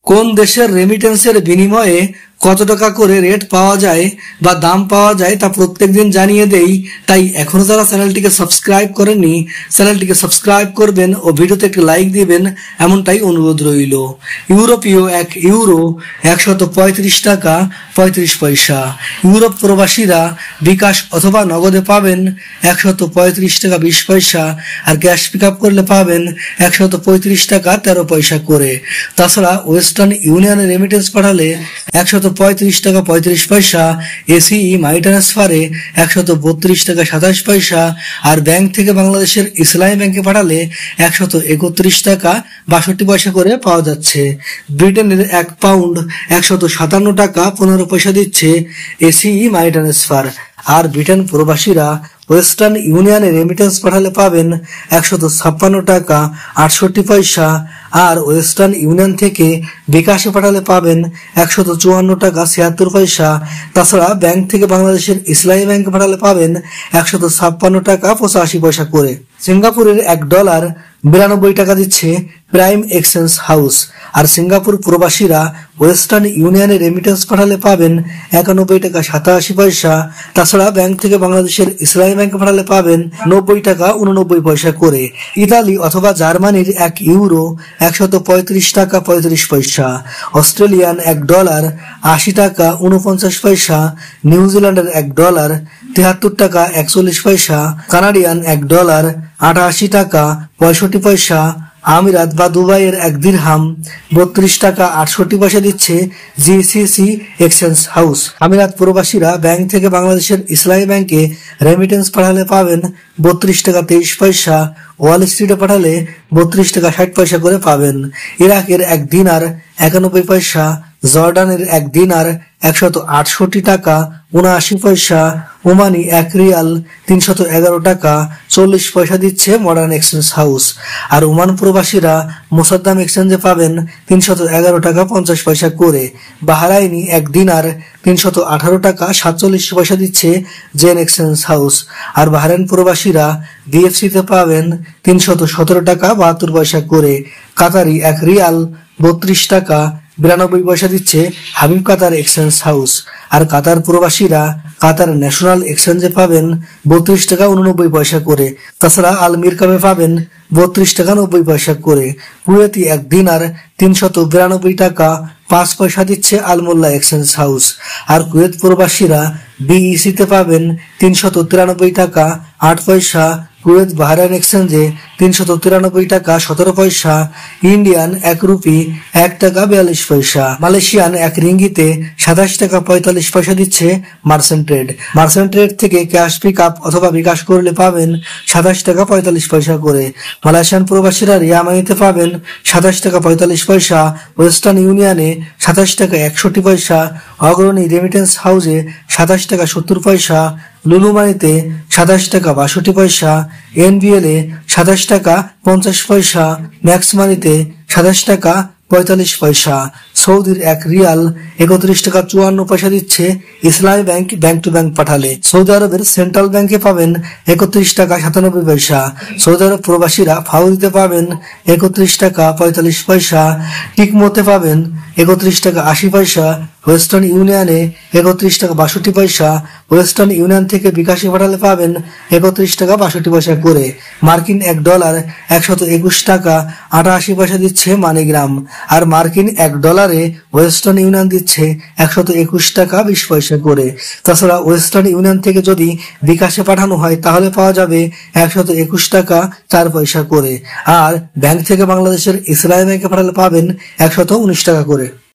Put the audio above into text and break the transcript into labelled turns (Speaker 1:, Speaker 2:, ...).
Speaker 1: কোন দেশের রেমিটেন্সের বিনিময়ে কত টাকা করে রেট পাওয়া যায় বা দাম পাওয়া যায় তা প্রত্যেকদিন জানিয়ে দেই। তাই এখনো যারা চ্যানেলটিকে সাবস্ক্রাইব করেননি চ্যানেলটিকে সাবস্ক্রাইব করবেন ও ভিডিওতে একটি লাইক দিবেন, এমনটাই অনুরোধ রইল। ইউরোপীয় 1 ইউরো 135 টাকা 35 পয়সা। ইউরোপ প্রবাসীরা বিকাশ অথবা নগদে পাবেন 135 টাকা 20 পয়সা, আর ক্যাশ পিক আপ করলে পাবেন 135 টাকা 13 পয়সা করে। তাছাড়া ওয়েস্টার্ন ইউনিয়নে রেমিটেন্স পাঠালে 135 টাকা 35 পয়সা, এসিই মানি ট্রান্সফারে 132 টাকা 27 পয়সা, আর ব্যাংক থেকে বাংলাদেশের ইসলামী ব্যাংকে পাঠালে 131 টাকা 62 পয়সা করে পাওয়া যাচ্ছে। ব্রিটেনের 1 পাউন্ড 157 টাকা 15 পয়সা দিচ্ছে এসিই মানি ট্রান্সফার। আর ব্রিটেন প্রবাসীরা ওয়েস্টার্ন ইউনিয়নে রেমিটেন্স পাঠালে পাবেন 156 টাকা 68 পয়সা, আর ওয়েস্টার্ন ইউনিয়ন থেকে বিকাশে পাঠালে পাবেন 154 টাকা 76 পয়সা। তাছাড়া ব্যাংক থেকে বাংলাদেশের ইসলামী ব্যাংকে পাঠালে পাবেন 156 টাকা 85 পয়সা করে। সিঙ্গাপুরের $1 92 টাকা দিচ্ছে প্রাইম এক্সচেঞ্জ হাউস। আর সিঙ্গাপুর প্রবাসীরা ওয়েস্টার্ন ইউনিয়নে রেমিটেন্স পাঠালে পাবেন 91 টাকা 87 পয়সা। তাছাড়া ব্যাংক থেকে বাংলাদেশের ইসলামী ব্যাংকে পাঠালে পাবেন 90 টাকা 89 পয়সা করে। ইতালি অথবা জার্মানির 1 ইউরো 135 টাকা 35 পয়সা। অস্ট্রেলিয়ান $1 80 টাকা 49 পয়সা। নিউজিল্যান্ডের $1 73 টাকা 41 পয়সা। কানাডিয়ান $1 88 টাকা 65 পয়সা। আমিরাত বা দুবাইয়ের 1 দিরহাম 32 টাকা 68 পয়সা দিচ্ছে জিসিসি এক্সচেঞ্জ হাউস। আমিরাত প্রবাসীরা ব্যাংক থেকে বাংলাদেশের ইসলামী ব্যাংকে রেমিটেন্স পাঠালে পাবেন 32 টাকা 23 পয়সা। ওয়াল স্ট্রিটে পাঠালে 32 টাকা 60 পয়সা করে পাবেন। ইরাকের 1 দিনার 91 পয়সা। জর্ডানের 1 দিনার 168 টাকা 79 পয়সা। ওমানি 1 রিয়াল 311 টাকা 40 পয়সা দিচ্ছে মডার্ন এক্সচেঞ্জ হাউস। আর ওমান প্রবাসীরা মোসাদ্দাম এক্সচেঞ্জে পাবেন 311 টাকা 50 পয়সা করে। বাহরাইনি 1 দিনার 318 টাকা 47 পয়সা দিচ্ছে জেন এক্সচেঞ্জ হাউস। আর বাহরাইন প্রবাসীরা বিএফসিতে পাবেন 317 টাকা 72 পয়সা করে। কাতারি 1 রিয়াল 32 টাকা 92 পয়সা দিচ্ছে হাবিব কাতার এক্সচেঞ্জ হাউস। আর কাতার প্রবাসীরা কাতার ন্যাশনাল এক্সচেঞ্জে পাবেন 32 টাকা 89 পয়সা করে। তাছাড়া আল মিরকামে পাবেন 32 টাকা 90 পয়সা করে। কুয়েতি 1 দিনার 392 টাকা 5 পয়সা দিচ্ছে আল মোল্লা এক্সচেঞ্জ হাউস। আর কুয়েত প্রবাসীরা বিইসিতে পাবেন 393 টাকা 8 পয়সা। কুয়েত বাহরাইন এক্সচেঞ্জে 393 টাকা 17 পয়সা। ইন্ডিয়ান 1 রুপি 1 টাকা 42 পয়সা। মালয়েশিয়ান 1 রিঙ্গিতে 27 টাকা 45 পয়সা দিচ্ছে মার্চেন্ট ট্রেড। মার্চেন্ট ট্রেড থেকে ক্যাশ পিক আপ অথবা বিকাশ করলে পাবেন 27 টাকা 45 পয়সা করে। মালয়েশিয়ান প্রবাসীরা রিয়া মানিতে পাবেন 27 টাকা 45 পয়সা। ওয়েস্টার্ন ইউনিয়নে 27 টাকা 61 পয়সা। অগ্রণী রেমিটেন্স হাউসে 27 টাকা 70 পয়সা। লুলু মানিতে 27 টাকা 62 পয়সা। এনবিএল এ 27 টাকা 50 পয়সা। ম্যাক্স মানিতে 27 টাকা 45 পয়সা। সৌদির 1 রিয়াল 31 টাকা 54 পয়সা দিচ্ছে Islami Bank bank to bank পাঠালে। সৌদি আরবের সেন্ট্রাল ব্যাংকে পাবেন 31 টাকা 97 পয়সা। সৌদি আরব প্রবাসীরা ফাউদিতে পাবেন 31 টাকা 45 পয়সা। টিকমোতে পাবেন 31 টাকা 80 পয়সা। ওয়েস্টার্ন ইউনিয়নে 31 টাকা 62 পয়সা। ওয়েস্টার্ন ইউনিয়ন থেকে বিকাশে পাঠালে পাবেন 31 টাকা 62 পয়সা করে। মার্কিন $1 121 টাকা 88 পয়সা দিচ্ছে মানিগ্রাম। আর মার্কিন $1 ওয়েস্টার্ন ইউনিয়ন দিচ্ছে 121 টাকা 20 পয়সা করে। তাছাড়া ওয়েস্টার্ন ইউনিয়ন থেকে যদি বিকাশে পাঠানো হয় তাহলে পাওয়া যাবে 121 টাকা 4 পয়সা করে। আর ব্যাংক থেকে বাংলাদেশের ইসলামী ব্যাংকে পাঠালে পাবেন 119 টাকা করে।